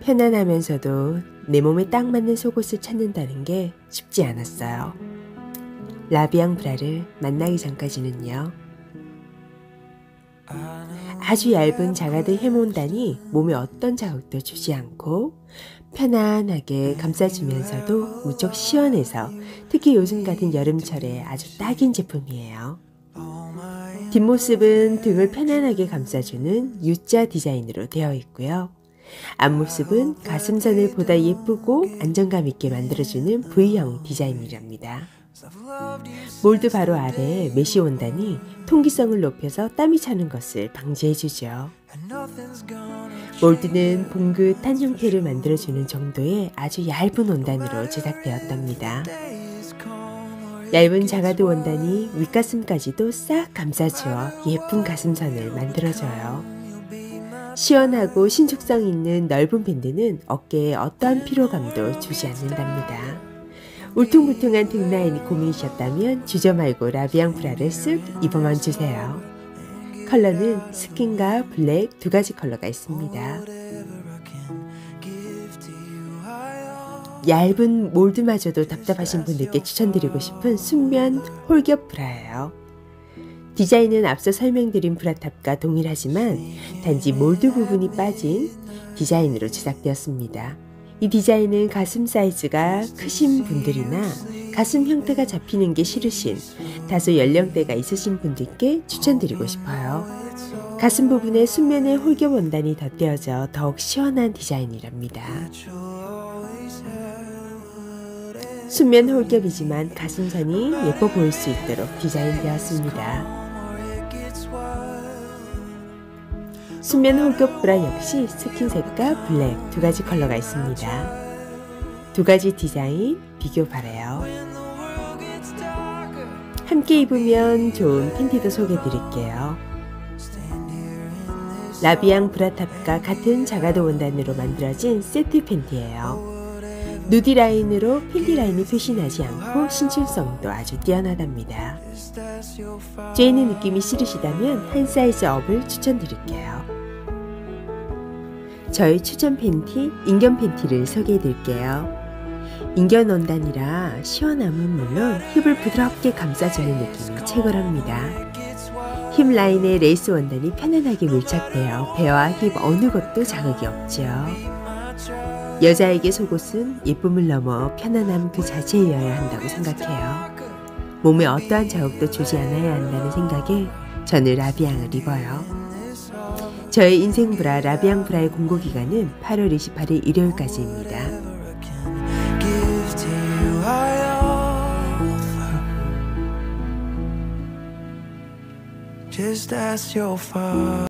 편안하면서도 내 몸에 딱 맞는 속옷을 찾는다는 게 쉽지 않았어요. 라비앙 브라를 만나기 전까지는요. 아주 얇은 자가드 해몬단이 몸에 어떤 자극도 주지 않고 편안하게 감싸주면서도 무척 시원해서 특히 요즘 같은 여름철에 아주 딱인 제품이에요. 뒷모습은 등을 편안하게 감싸주는 U자 디자인으로 되어 있고요. 앞모습은 가슴선을 보다 예쁘고 안정감 있게 만들어주는 V형 디자인이랍니다. 몰드 바로 아래에 메쉬 원단이 통기성을 높여서 땀이 차는 것을 방지해주죠. 몰드는 봉긋한 형태를 만들어주는 정도의 아주 얇은 원단으로 제작되었답니다. 얇은 자가드 원단이 윗가슴까지도 싹 감싸주어 예쁜 가슴선을 만들어줘요. 시원하고 신축성 있는 넓은 밴드는 어깨에 어떠한 피로감도 주지 않는답니다. 울퉁불퉁한 등 라인이 고민이셨다면 주저 말고 라비앙 브라를 쓱 입어만 주세요. 컬러는 스킨과 블랙 두 가지 컬러가 있습니다. 얇은 몰드마저도 답답하신 분들께 추천드리고 싶은 순면 홀겹 브라예요. 디자인은 앞서 설명드린 브라탑과 동일하지만 단지 몰드 부분이 빠진 디자인으로 제작되었습니다. 이 디자인은 가슴 사이즈가 크신 분들이나 가슴 형태가 잡히는 게 싫으신 다소 연령대가 있으신 분들께 추천드리고 싶어요. 가슴 부분에 순면의 홀겹 원단이 덧대어져 더욱 시원한 디자인이랍니다. 순면 홀겹이지만 가슴선이 예뻐 보일 수 있도록 디자인되었습니다. 순면 홀겹 브라 역시 스킨색과 블랙 두 가지 컬러가 있습니다. 두 가지 디자인 비교 바래요. 함께 입으면 좋은 팬티도 소개해 드릴게요. 라비앙 브라탑과 같은 자가드 원단으로 만들어진 세트 팬티예요. 누디 라인으로 팬티 라인이 표시나지 않고 신축성도 아주 뛰어나답니다. 쬐는 느낌이 싫으시다면 한 사이즈 업을 추천드릴게요. 저희 추천 팬티, 인견 팬티를 소개해 드릴게요. 인견 원단이라 시원함은 물론 힙을 부드럽게 감싸주는 느낌이 최고랍니다. 힙 라인에 레이스 원단이 편안하게 밀착되어 배와 힙 어느 곳도 자극이 없죠. 여자에게 속옷은 예쁨을 넘어 편안함 그 자체여야 한다고 생각해요. 몸에 어떠한 자극도 주지 않아야 한다는 생각에 저는 라비앙을 입어요. 저의 인생 브라 라비앙 브라의 공고기간은 8월 28일 일요일까지입니다.